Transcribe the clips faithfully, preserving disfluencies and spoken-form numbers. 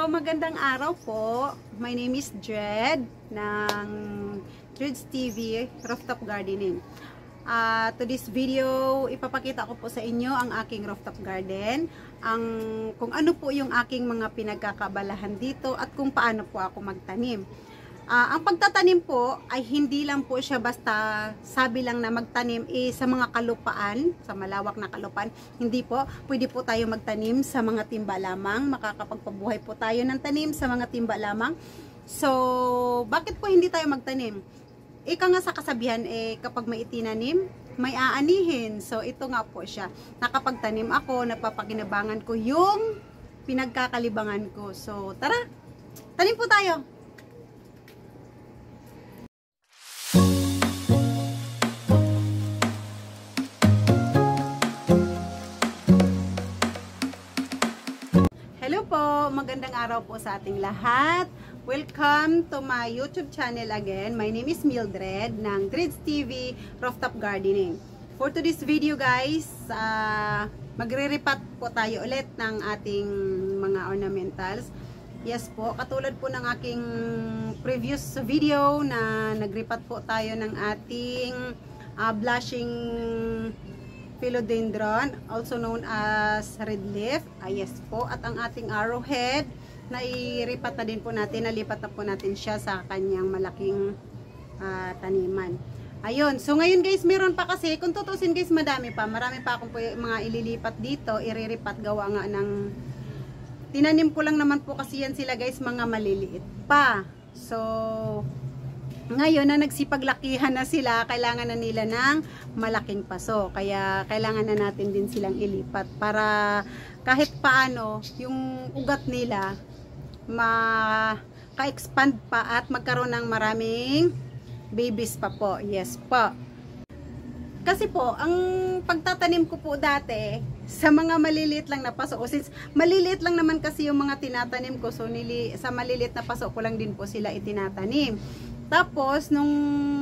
magandang araw po. My name is Dred ng Dred's T V Rooftop Gardening. Uh, to this video, ipapakita ko po sa inyo ang aking rooftop garden, ang kung ano po yung aking mga pinagkakabalahan dito at kung paano po ako magtanim. Uh, ang pagtatanim po ay hindi lang po siya basta sabi lang na magtanim eh, sa mga kalupaan, sa malawak na kalupaan. Hindi po, pwede po tayo magtanim sa mga timba lamang, makakapagpabuhay po tayo ng tanim sa mga timba lamang. So, bakit po hindi tayo magtanim? Ika nga sa kasabihan, eh, kapag may itinanim, may aanihin. So, ito nga po siya. Nakapagtanim ako, napapakinabangan ko yung pinagkakalibangan ko. So, tara, tanim po tayo! Hello po, magandang araw po sa ating lahat. Welcome to my YouTube channel again. My name is Mildred ng Dred's T V Rooftop Gardening. For today's video guys, uh, magre-repat po tayo ulit ng ating mga ornamentals. Yes po, katulad po ng aking previous video na nagrepat po tayo ng ating uh, blushing philodendron, also known as red leaf. Ah, yes po, at ang ating arrowhead na iripat na din po natin, nalipat na po natin siya sa kanyang malaking uh, taniman. Ayun, so ngayon guys, meron pa kasi, kung tutusin guys, madami pa, marami pa akong po mga ililipat dito, iriripat gawa nga ng, tinanim ko lang naman po kasi yan sila guys, mga maliliit pa. So, ngayon na nagsipaglakihan na sila, kailangan na nila ng malaking paso. Kaya kailangan na natin din silang ilipat para kahit paano yung ugat nila maka-expand pa at magkaroon ng maraming babies pa po. Yes po. Kasi po, ang pagtatanim ko po dati sa mga maliliit lang na paso, o since maliliit lang naman kasi yung mga tinatanim ko, so nili, sa maliliit na paso ko lang din po sila itinatanim. Tapos, nung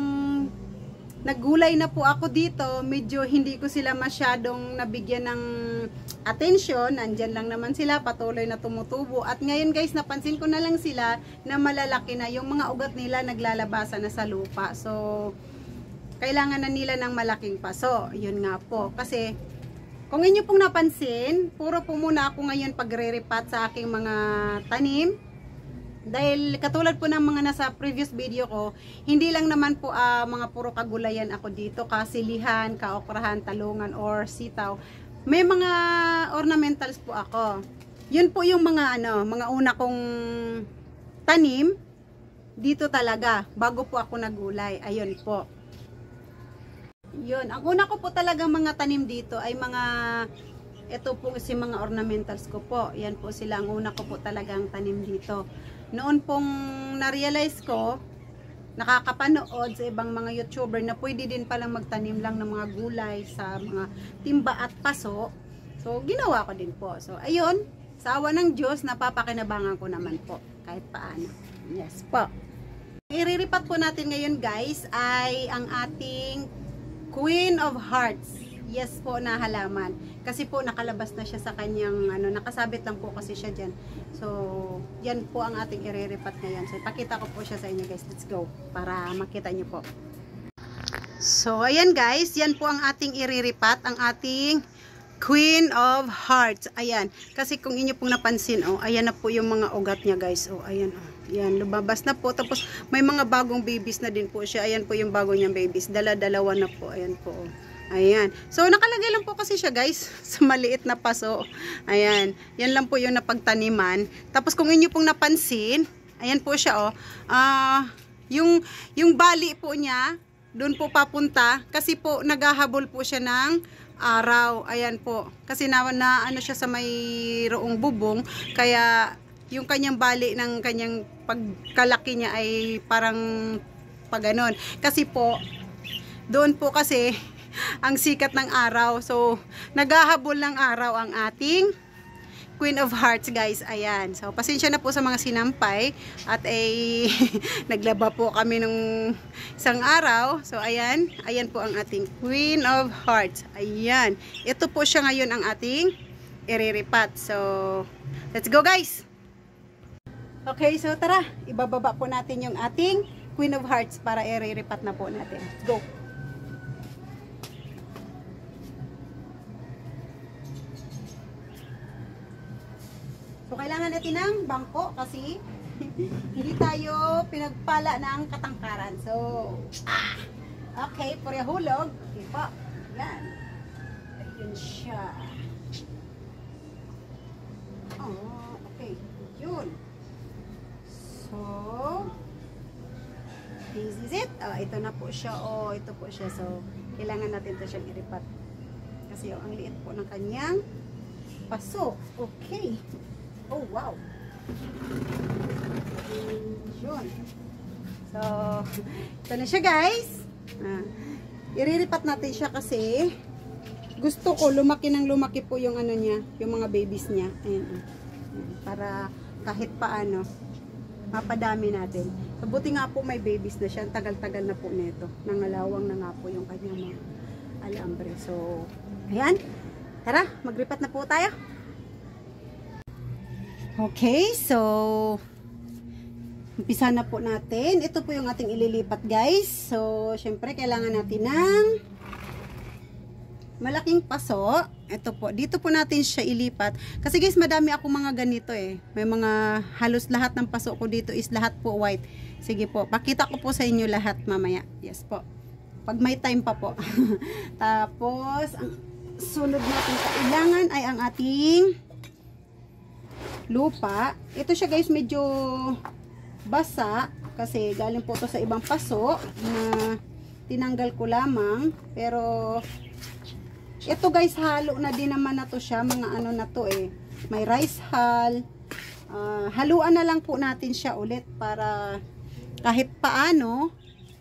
naggulay na po ako dito, medyo hindi ko sila masyadong nabigyan ng attention. Nandyan lang naman sila, patuloy na tumutubo. At ngayon guys, napansin ko na lang sila na malalaki na. Yung mga ugat nila naglalabasan na sa lupa. So, kailangan na nila ng malaking paso. Yun nga po. Kasi, kung inyo pong napansin, puro po muna ako ngayon pagre-repat sa aking mga tanim. Dahil katulad po ng mga nasa previous video ko, hindi lang naman po uh, mga puro kagulayan ako dito, kasilihan, kaokrahan, talungan, or sitaw. May mga ornamentals po ako. Yun po yung mga ano, mga una kong tanim dito talaga, bago po ako nagulay. Ayun po. Yun, ang una ko po talaga mga tanim dito ay mga, ito po si mga ornamentals ko po. Yan po sila, ang una ko po talagang tanim dito. Noon pong na-realize ko, nakakapanood sa ibang mga YouTuber na pwede din palang magtanim lang ng mga gulay sa mga timba at paso. So, ginawa ko din po. So, ayun, sa awa ng Diyos, napapakinabangan ko naman po, kahit paano. Yes po. Iriripat po natin ngayon guys, ay ang ating Queen of Hearts. Yes po na halaman. Kasi po nakalabas na siya sa kanyang, ano, nakasabit lang po kasi siya dyan. So, yan po ang ating iriripat ngayon. So, ipakita ko po siya sa inyo guys. Let's go. Para makita nyo po. So, ayan guys. Yan po ang ating iriripat. Ang ating Queen of Hearts. Ayan. Kasi kung inyo pong napansin, oh, ayan na po yung mga ugat niya guys. Oh, ayan. Oh. Yan, lumabas na po. Tapos, may mga bagong babies na din po siya. Ayan po yung bago niyang babies. Dala-dalawa na po. Ayan po. Oh. Ayan. So, nakalagay lang po kasi siya guys sa maliit na paso. Ayan. Yan lang po yung napagtaniman. Tapos, kung inyo pong napansin, ayan po siya oh. Uh, yung, yung bali po niya, doon po papunta. Kasi po, naghahabol po siya ng araw. Ayan po. Kasi na, na ano siya sa mayroong bubong. Kaya, yung kanyang bali ng kanyang pagkalaki niya ay parang paganon. Kasi po, doon po kasi ang sikat ng araw. So, naghahabol ng araw ang ating Queen of Hearts guys. Ayan. So, pasensya na po sa mga sinampay. At ay, naglaba po kami nung isang araw. So, ayan. Ayan po ang ating Queen of Hearts. Ayan. Ito po siya ngayon ang ating iriripat. So, let's go guys! Okay, so tara, ibababa po natin yung ating Queen of Hearts para i-ripat na po natin. Let's go! So, kailangan natin ng bangko kasi hindi tayo pinagpala ng katangkaran. So, ah! Okay, pura hulog. Okay po. Yan. Ayun siya. Oh, okay. Yun. So, this is it. Oh, ito na po siya. Oh, ito po siya. So, kailangan natin ito siyang iripat. Kasi oh, ang liit po ng kanyang paso. Okay. Oh, wow. Yun. So, ito na siya, guys. Ah, iriripat natin siya kasi gusto ko lumaki ng lumaki po yung ano niya, yung mga babies niya. Ayan, ayan. Para kahit paano mapadami natin. So, buti nga po may babies na siya. Tagal-tagal na po nito. Nangalawang na nga po yung kanyang mga alambre. So, ayan. Tara, magripat na po tayo. Okay, so umpisa na po natin. Ito po yung ating ililipat, guys. So, syempre kailangan natin ng malaking paso. Ito po, dito po natin siya ilipat. Kasi guys, madami ako mga ganito eh. May mga halos lahat ng paso ko dito is lahat po white. Sige po, pakita ko po sa inyo lahat mamaya. Yes po. Pag may time pa po. Tapos, ang sunod natin kailangan ay ang ating lupa. Ito siya guys, medyo basa kasi galing po to sa ibang paso na tinanggal ko lamang. Pero ito guys, halo na din naman na to siya. Mga ano na to eh. May rice hull. Uh, haluan na lang po natin siya ulit para kahit paano.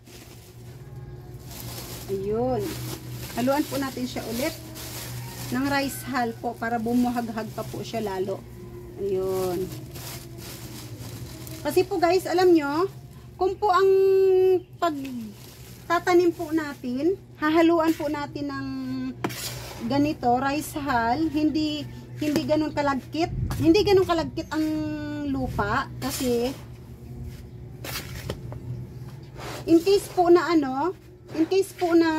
Ayun. Haluan po natin siya ulit ng rice hull po para bumuhaghag pa po siya lalo. Ayun. Kasi po guys, alam nyo, kung po ang pagtatanim po natin, hahaluan po natin ng ganito, rice hull, hindi hindi ganun kalagkit. Hindi ganun kalagkit ang lupa kasi in case po na ano, in case po na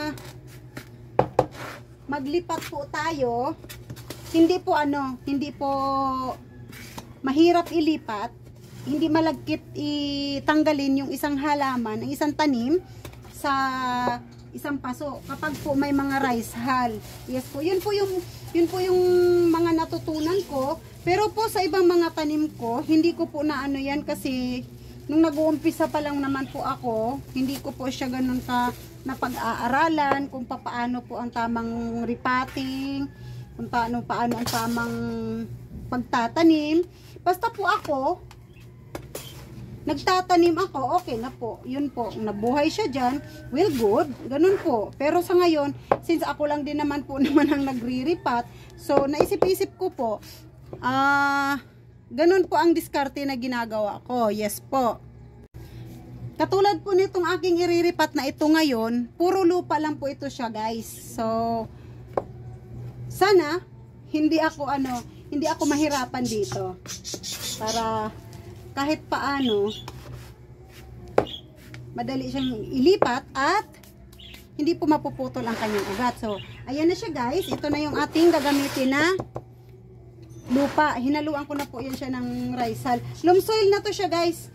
maglipat po tayo, hindi po ano, hindi po mahirap ilipat, hindi malagkit itanggalin yung isang halaman, ang isang tanim sa isang paso kapag po may mga rice hull. Yes po, yun po yung yun po yung mga natutunan ko. Pero po sa ibang mga tanim ko, hindi ko po na ano yan kasi nung nag-uumpisa pa lang naman po ako, hindi ko po siya ganun ka napag-aaralan kung paano po ang tamang repotting, kung paano, paano ang tamang pagtatanim. Basta po ako, nagtatanim ako, okay na po. Yun po, nabuhay siya dyan, well good, ganun po. Pero sa ngayon, since ako lang din naman po naman ang nagre-repot, so naisip-isip ko po, ah, uh, ganun po ang diskarte na ginagawa ko. Yes po. Katulad po nitong aking iriripat na ito ngayon, puro lupa lang po ito siya guys. So, sana hindi ako ano, hindi ako mahirapan dito para kahit paano madali siyang ilipat at hindi po mapuputol ang kanyang ugat. So, ayan na siya guys. Ito na yung ating gagamitin na lupa. Hinaluan ko na po yan siya ng rice hull. Loam soil na to siya guys.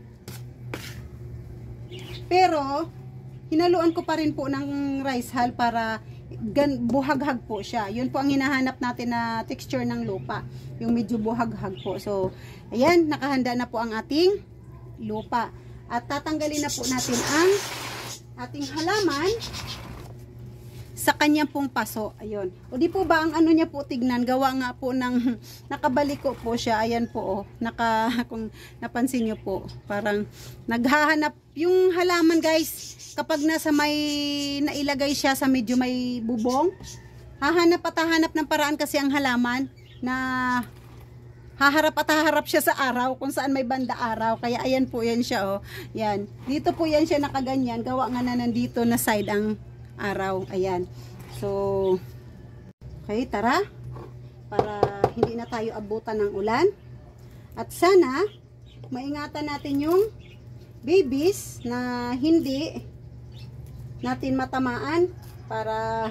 Pero hinaluan ko pa rin po ng rice hull para gan buhaghag po siya. Yun po ang hinahanap natin na texture ng lupa. Yung medyo buhaghag po. So, ayan, nakahanda na po ang ating lupa. At tatanggalin na po natin ang ating halaman sa kanyang pong paso. Ayun. O di po ba ang ano niya po tignan, gawa nga po ng nakabaliko po siya. Ayan po oh. Naka, kung napansin niyo po, parang naghahanap yung halaman guys. Kapag nasa may nailagay siya sa medyo may bubong, hahanap at hahanap ng paraan kasi ang halaman na haharap at haharap siya sa araw kung saan may banda araw. Kaya ayan po yan siya oh. Yan. Dito po yan siya nakaganyan. Gawa nga na nandito na side ang araw. Ayan. So, okay, tara. Para hindi na tayo abutan ng ulan. At sana, maingatan natin yung babies na hindi natin matamaan para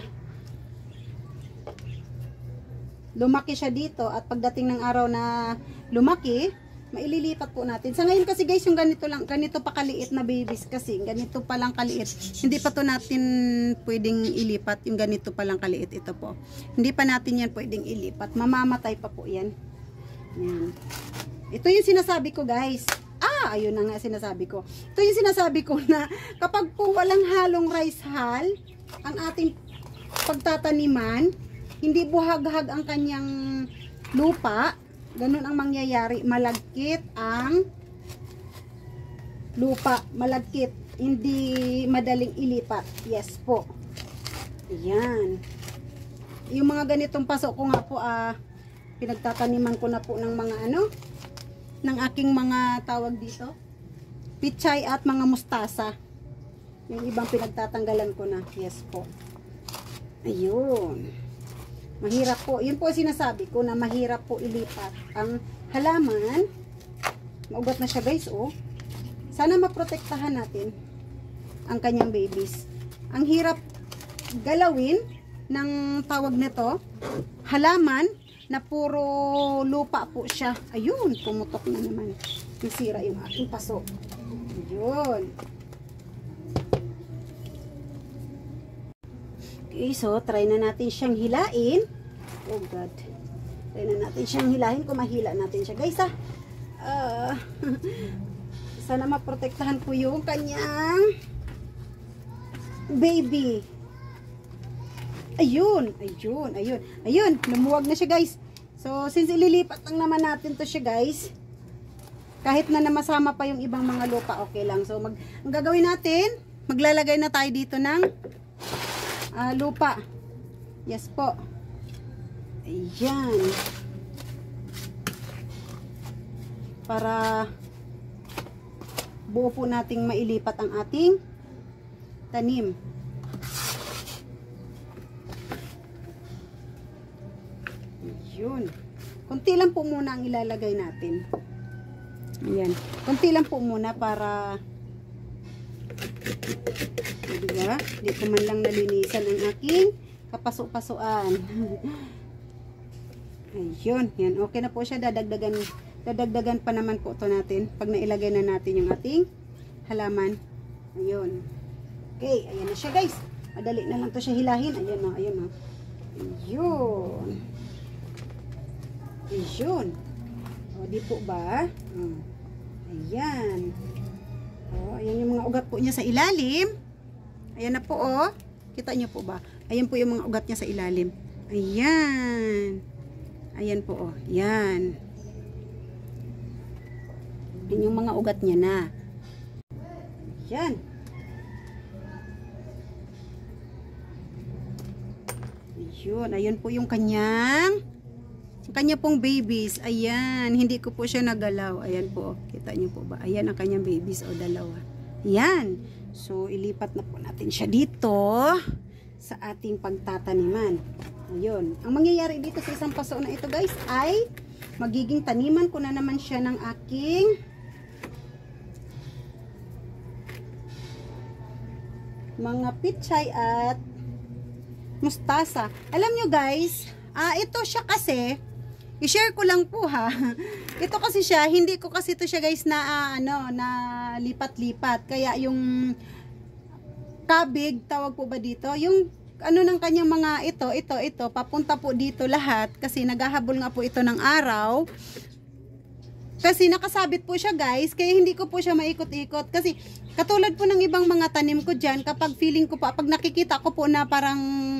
lumaki siya dito at pagdating ng araw na lumaki, maililipat po natin. Sa ngayon kasi guys, yung ganito lang, ganito pa kaliit na babies kasi, ganito pa lang kaliit. Hindi pa to natin pwedeng ilipat, yung ganito pa lang kaliit ito po. Hindi pa natin yan pwedeng ilipat. Mamamatay pa po yan. Yan. Ito yung sinasabi ko guys. Ah, ayun na nga sinasabi ko. Ito yung sinasabi ko na kapag po walang halong rice hull, ang ating pagtataniman, hindi buhag-hag ang kanyang lupa, ganun ang mangyayari, malagkit ang lupa, malagkit, hindi madaling ilipat. Yes po. Ayan. Yung mga ganitong pasok ko nga po, ah, pinagtataniman ko na po ng mga ano, ng aking mga tawag dito, pichay at mga mustasa. Yung ibang pinagtatanggalan ko na. Yes po. Ayun. Mahirap po. Yun po sinasabi ko na mahirap po ilipat ang halaman. Maugat na siya guys, oh. Sana maprotektahan natin ang kanyang babies. Ang hirap galawin ng tawag nito, halaman na puro lupa po siya. Ayun, pumutok na naman. Nasira yung aking paso. Ayun. Okay, so try na natin siyang hilain. Oh God. Try na natin siyang hilahin kung mahila natin siya. Guys, ah. Uh, sana maprotektahan po yung kanyang baby. Ayun, ayun, ayun. Ayun, lumuwag na siya guys. So, since ililipat lang naman natin to siya guys, kahit na namasama pa yung ibang mga lupa, okay lang. So, mag, ang gagawin natin, maglalagay na tayo dito ng uh, lupa. Yes po. Ayan. Para buo po nating mailipat ang ating tanim. Yun. Kunti lang po muna ang ilalagay natin. Ayan. Kunti lang po muna para diba? Hindi ko man lang nalinisan ang aking kapasok-pasuan. Ayun. Yan. Okay na po siya. Dadagdagan, dadagdagan pa naman po ito natin pag nailagay na natin yung ating halaman. Ayun. Okay. Ayan na siya guys. Madali na lang to siya hilahin. Ayan o. Ayan o. Ayun. Ayun. O, di po ba? O, ayan. O, ayan yung mga ugat po niya sa ilalim. Ayan na po, o. Kita niyo po ba? Ayan po yung mga ugat niya sa ilalim. Ayan. Ayan po, o. Ayan. Ayan yung mga ugat niya na. Ayan. Ayun. Ayan po yung kanyang kanya pong babies. Ayan, hindi ko po siya nagalaw. Ayan po, kita niyo po ba? Ayan ang kanyang babies o dalawa. Ayan. So, ilipat na po natin siya dito sa ating pagtataniman. Ayun. Ang mangyayari dito sa isang paso na ito guys ay magiging taniman ko na naman siya ng aking mga pichay at mustasa. Alam nyo guys, ah, ito siya kasi i-share ko lang po ha. Ito kasi siya, hindi ko kasi ito siya guys na uh, ano, na lipat-lipat. Kaya yung kabig, tawag po ba dito? Yung ano ng kanyang mga ito, ito, ito, papunta po dito lahat kasi naghahabol nga po ito ng araw. Kasi nakasabit po siya guys, kaya hindi ko po siya maikot-ikot. Kasi katulad po ng ibang mga tanim ko dyan, kapag feeling ko pa, pag nakikita ko po na parang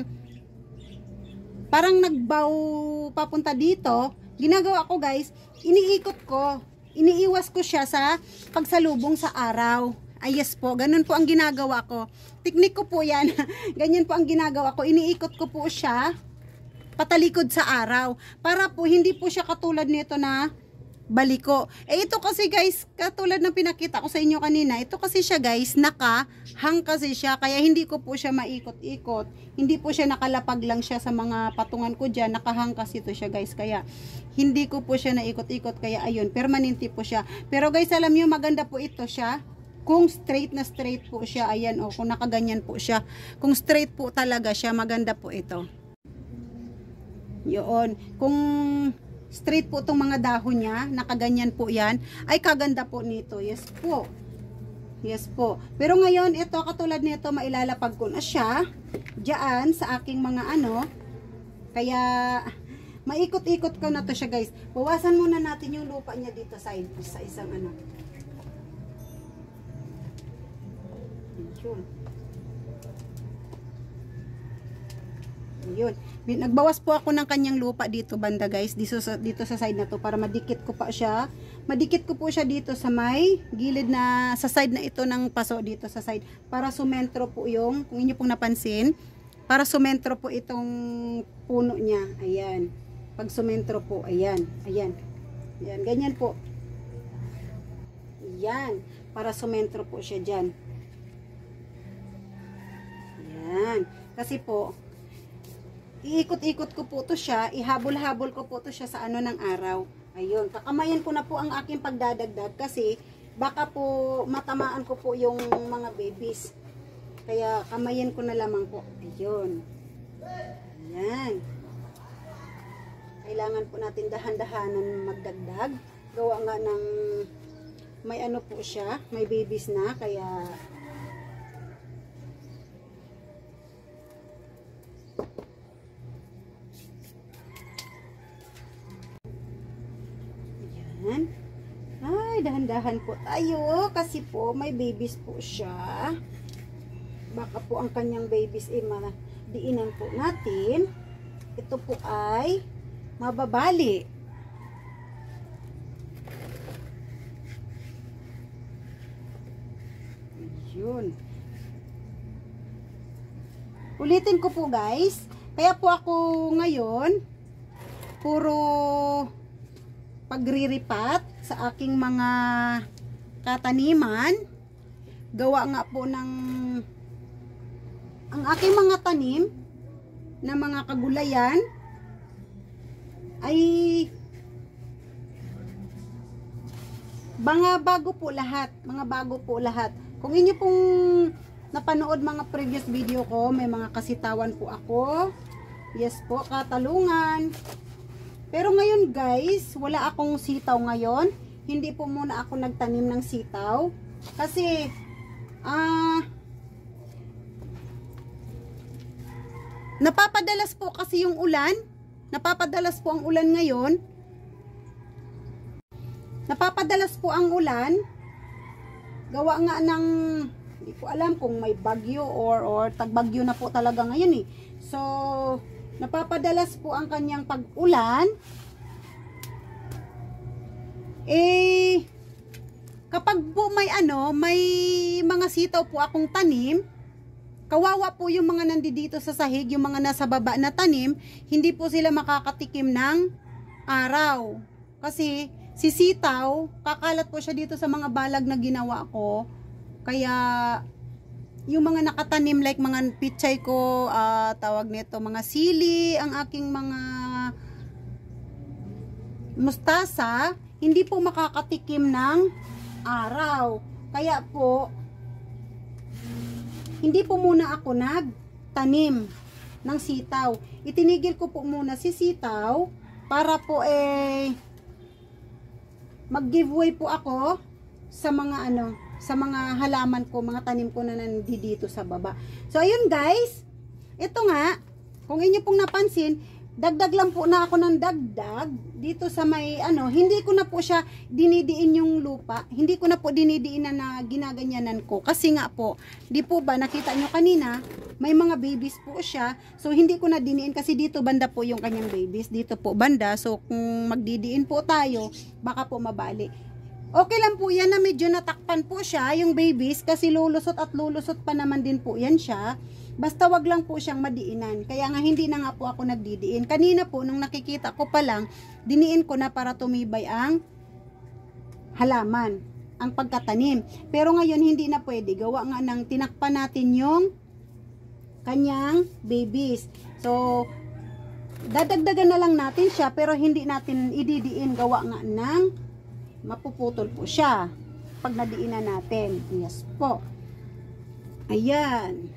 parang nagbaw papunta dito, ginagawa ko guys, iniikot ko, iniiwas ko siya sa pagsalubong sa araw. Ay yes po, ganun po ang ginagawa ko. Teknik ko po yan, ganyan po ang ginagawa ko, iniikot ko po siya patalikod sa araw. Para po hindi po siya katulad nito na baliko. Eh ito kasi guys, katulad ng pinakita ko sa inyo kanina, ito kasi siya guys, nakahang kasi siya, kaya hindi ko po siya maikot-ikot. Hindi po siya nakalapag lang siya sa mga patungan ko dyan, nakahang kasi ito siya guys, kaya hindi ko po siya naikot-ikot, kaya ayun, permanente po siya. Pero guys, alam niyo maganda po ito siya. Kung straight na straight po siya, ayan o, kung nakaganyan po siya. Kung straight po talaga siya, maganda po ito. Yun. Kung straight po itong mga dahon niya, nakaganyan po yan, ay kaganda po nito. Yes po. Yes po. Pero ngayon, ito, katulad nito, mailalapag ko na siya dyan sa aking mga ano. Kaya, maikot-ikot ko na to siya guys. Bawasan muna natin yung lupa niya dito sa, sa isang ano. Yun. Yun. Nagbawas po ako ng kanyang lupa dito banda guys. Dito sa, dito sa side na to para madikit ko pa siya. Madikit ko po siya dito sa may gilid na, sa side na ito ng paso dito sa side. Para sumentro po yung, kung inyo pong napansin, para sumentro po itong puno niya. Ayan. Pag sumentro po, ayan. Ayan. Ayan. Ganyan po. Ayan. Para sumentro po siya dyan. Ayan. Kasi po, iikot-ikot ko po to siya, ihabol-habol ko po to siya sa ano ng araw. Ayun, kakamayan ko na po ang aking pagdadagdag kasi baka po matamaan ko po yung mga babies. Kaya kamayan ko na lamang po. Ayun. Ayan. Kailangan po natin dahan-dahanan magdagdag. Gawa nga ng may ano po siya, may babies na, kaya Ayan. Ay, dahan-dahan po tayo kasi po may babies po siya. Baka po ang kanyang babies ay madiinan po natin. Ito po ay mababali. Yun. Ulitin ko po guys. Kaya po ako ngayon puro pagriripat sa aking mga kataniman. Gawa nga po ng ang aking mga tanim na mga kagulayan ay mga bago po lahat. Mga bago po lahat. Kung inyo pong napanood mga previous video ko, may mga kasitawan po ako. Yes po, katalungan. Pero ngayon guys, wala akong sitaw ngayon. Hindi po muna ako nagtanim ng sitaw. Kasi, ah, uh, napapadalas po kasi yung ulan. Napapadalas po ang ulan ngayon. Napapadalas po ang ulan. Gawa nga ng, hindi ko alam kung may bagyo or, or tagbagyo na po talaga ngayon eh. So, napapadalas po ang kanyang pag-ulan. Eh, kapag po may ano, may mga sitaw po akong tanim, kawawa po yung mga nandito sa sahig, yung mga nasa baba na tanim, hindi po sila makakatikim ng araw. Kasi, si sitaw, kakalat po siya dito sa mga balag na ginawa ko. Kaya, yung mga nakatanim like mga pichay ko, uh, tawag nito mga sili, ang aking mga mustasa, hindi po makakatikim ng araw. Kaya po, hindi po muna ako nagtanim ng sitaw. Itinigil ko po muna si sitaw para po eh mag-giveaway po ako sa mga ano, sa mga halaman ko, mga tanim ko na nandito sa baba. So, ayun guys. Ito nga, kung inyo pong napansin, dagdag lang po na ako ng dagdag dito sa may ano, hindi ko na po siya dinidiin yung lupa. Hindi ko na po dinidiin na, na ginaganyanan ko. Kasi nga po, di po ba, nakita nyo kanina, may mga babies po siya. So, hindi ko na diniin kasi dito banda po yung kanyang babies. Dito po banda. So, kung magdidiin po tayo, baka po mabali. Okay lang po yan na medyo natakpan po siya, yung babies, kasi lulusot at lulusot pa naman din po yan siya. Basta wag lang po siyang madiinan. Kaya nga hindi na nga po ako nagdidiin. Kanina po, nung nakikita ko pa lang, diniin ko na para tumibay ang halaman, ang pagkatanim. Pero ngayon hindi na pwede, gawa nga ng tinakpan natin yung kanyang babies. So dadagdagan na lang natin siya, pero hindi natin ididiin, gawa nga ng mapuputol po siya pag nadiinan natin. Yes po. Ayan.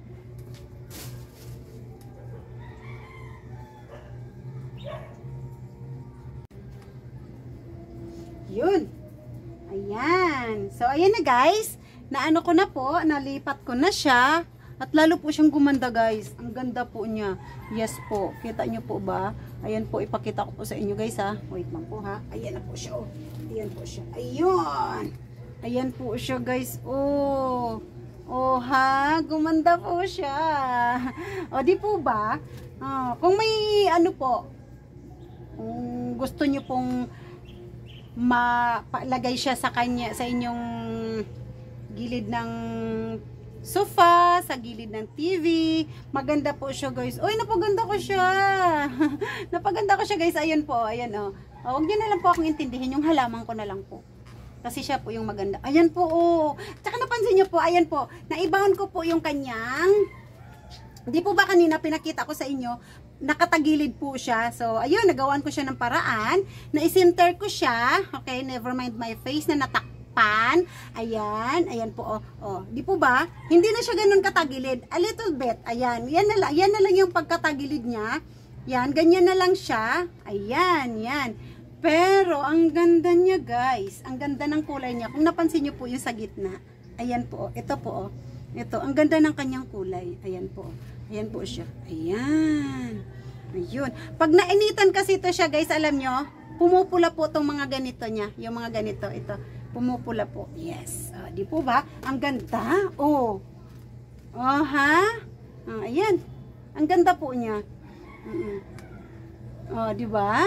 Yun. Ayan. So, ayan na guys. Naano ko na po, nalipat ko na siya. At lalo po siyang gumanda guys. Ang ganda po niya. Yes po. Kita nyo po ba? Ayan po, ipakita ko po sa inyo guys ha. Wait lang po ha. Ayan na po siya oh. Ayan po siya. Ayun. Ayan po siya guys. Oh. Oh ha. Gumanda po siya. O di po ba? Oh, kung may ano po, kung gusto nyo pong mapalagay siya sa kanya, sa inyong gilid ng sofa, sa gilid ng T V, maganda po siya guys. Uy, napaganda ko siya. Napaganda ko siya guys. Ayan po, ayan oh. Oh, huwag niyo na lang po akong intindihin, yung halaman ko na lang po. Kasi siya po yung maganda. Ayan po oh. Tsaka napansin niyo po, ayan po, naibaon ko po yung kanyang, di po ba kanina pinakita ko sa inyo, nakatagilid po siya. So, ayun, nagawan ko siya ng paraan, na isinter ko siya, okay, never mind my face, na natakpan, ayan, ayan po, oh, oh, di po ba, hindi na siya ganun katagilid, a little bit, ayan, yan na lang, yan na lang yung pagkatagilid niya, yan, ganyan na lang siya, ayan, yan, pero, ang ganda niya guys, ang ganda ng kulay niya, kung napansin niyo po yung sa gitna, ayan po, ito po, oh, ito, ang ganda ng kanyang kulay, ayan po, ayan po siya. Ayan. Ayun. Pag nainitan kasi ito siya, guys, alam nyo, pumupula po itong mga ganito niya. Yung mga ganito, ito. Pumupula po. Yes. Uh, di po ba? Ang ganda. Oh. Oh, ha? Uh, ayan. Ang ganda po niya. Uh -uh. Oh, di ba?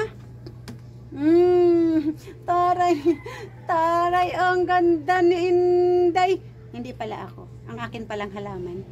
Mm, taray. Taray. Ang ganda ni Inday. Hindi pala ako. Ang akin palang halaman.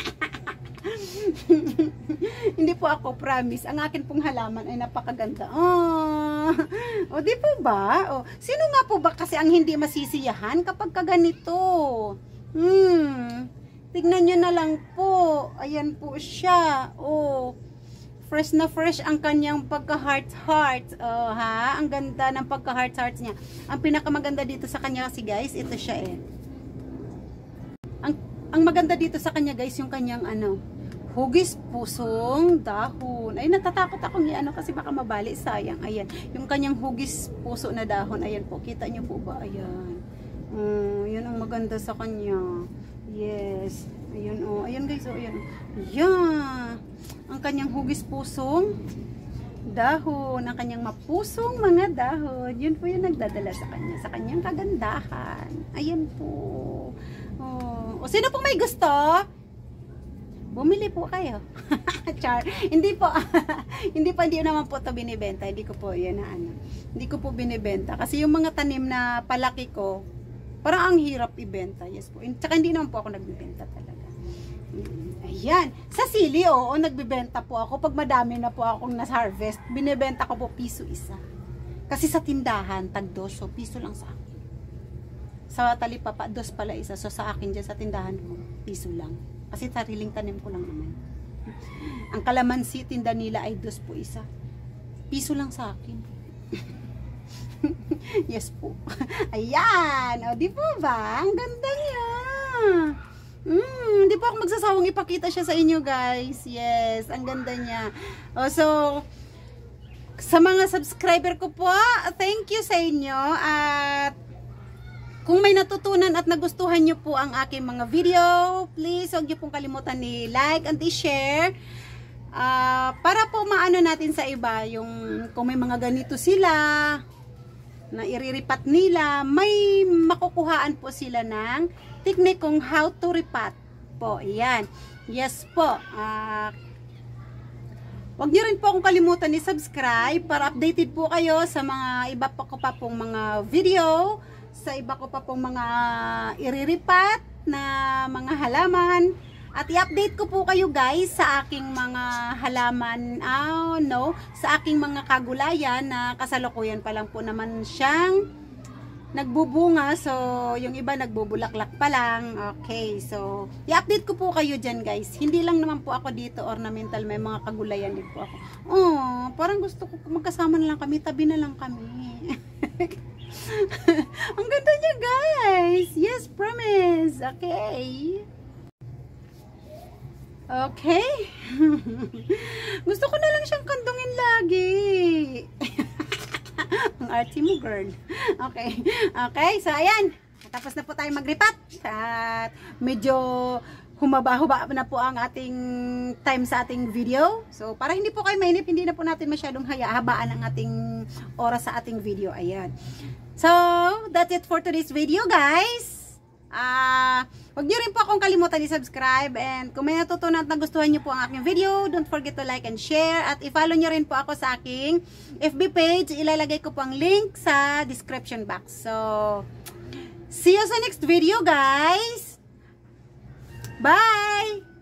Hindi po ako, promise. Ang akin pong halaman ay napakaganda. Oh, o di po ba? O, sino nga po ba kasi ang hindi masisiyahan kapag kaganito? Hmm, tignan nyo na lang po. Ayan po siya. Oh, fresh na fresh ang kanyang pagka-heart-heart. Oh, ha? Ang ganda ng pagka-heart-heart niya. Ang pinakamaganda dito sa kanya kasi guys, ito siya eh. Ang, ang maganda dito sa kanya guys, yung kanyang ano, hugis pusong dahon. Ay, natatakot akong i-ano kasi baka mabali, sayang. Ayan, yung kanyang hugis puso na dahon. Ayan po, kita nyo po ba? Ayan. Um, yun ang maganda sa kanya. Yes. Ayun oh. Ayan guys, oh, ayan. Yeah. Ang kanyang hugis pusong dahon. Ang kanyang mapusong mga dahon. Yun po yung nagdadala sa kanya. Sa kanyang kagandahan. Ayan po. Oh. O sino pong may gusto? Bumili po kayo. Char. Hindi po. Hindi pa, hindi naman po ito binibenta. Hindi ko po, yan na ano. Hindi ko po binibenta. Kasi yung mga tanim na palaki ko, parang ang hirap ibenta. Yes po. Tsaka hindi naman po ako nagbibenta talaga. Ayan. Sa sili, oo, nagbibenta po ako. Pag madami na po akong nas-harvest, binibenta ko po piso isa. Kasi sa tindahan, tag dos, so piso lang sa akin. Sa talipapa, dos pala isa. So sa akin dyan, sa tindahan ko, piso lang. Kasi sariling tanim ko lang naman. Ang kalamansi, tinda nila ay dos po isa. Piso lang sa akin. Yes po. Ayan. O, di po ba? Ang ganda niya. Mm, di po ako magsasawang ipakita siya sa inyo, guys. Yes, ang ganda niya. O, so, sa mga subscriber ko po, thank you sa inyo. At kung may natutunan at nagustuhan nyo po ang aking mga video, please huwag nyo pong kalimutan ni like and i-share. Uh, para po maano natin sa iba, yung kung may mga ganito sila, na iriripat nila, may makukuhaan po sila ng technique kung how to ripat po. Ayan. Yes po. Uh, huwag nyo rin po akong kalimutan ni subscribe para updated po kayo sa mga iba pa ko pa pong mga video, sa iba ko pa pong mga iriripat na mga halaman, at i-update ko po kayo guys sa aking mga halaman, oh no, sa aking mga kagulayan na kasalukuyan pa lang po naman siyang nagbubunga. So, yung iba nagbubulaklak pa lang. Okay, so, i-update ko po kayo dyan, guys. Hindi lang naman po ako dito ornamental. May mga kagulayan din po ako. Oh, parang gusto ko magkasama na lang kami. Tabi na lang kami. Ang ganda niya, guys. Yes, promise. Okay. Okay. Gusto ko na lang siyang kandungin lagi. Ang artsy mo, girl. Okay. Okay, so ayan. Tapos na po tayo mag-repat. At medyo humaba-huba na po ang ating time sa ating video. So, para hindi po kayo mainip, hindi na po natin masyadong haya-habaan ang ating oras sa ating video. Ayan. So, that's it for today's video, guys. Ah, uh, huwag niyo rin po akong kalimutan i-subscribe, and kung may natutunan at nagustuhan niyo po ang aking video, don't forget to like and share, at i-follow niyo rin po ako sa aking F B page. Ilalagay ko po ang link sa description box. So, see you sa next video, guys. Bye!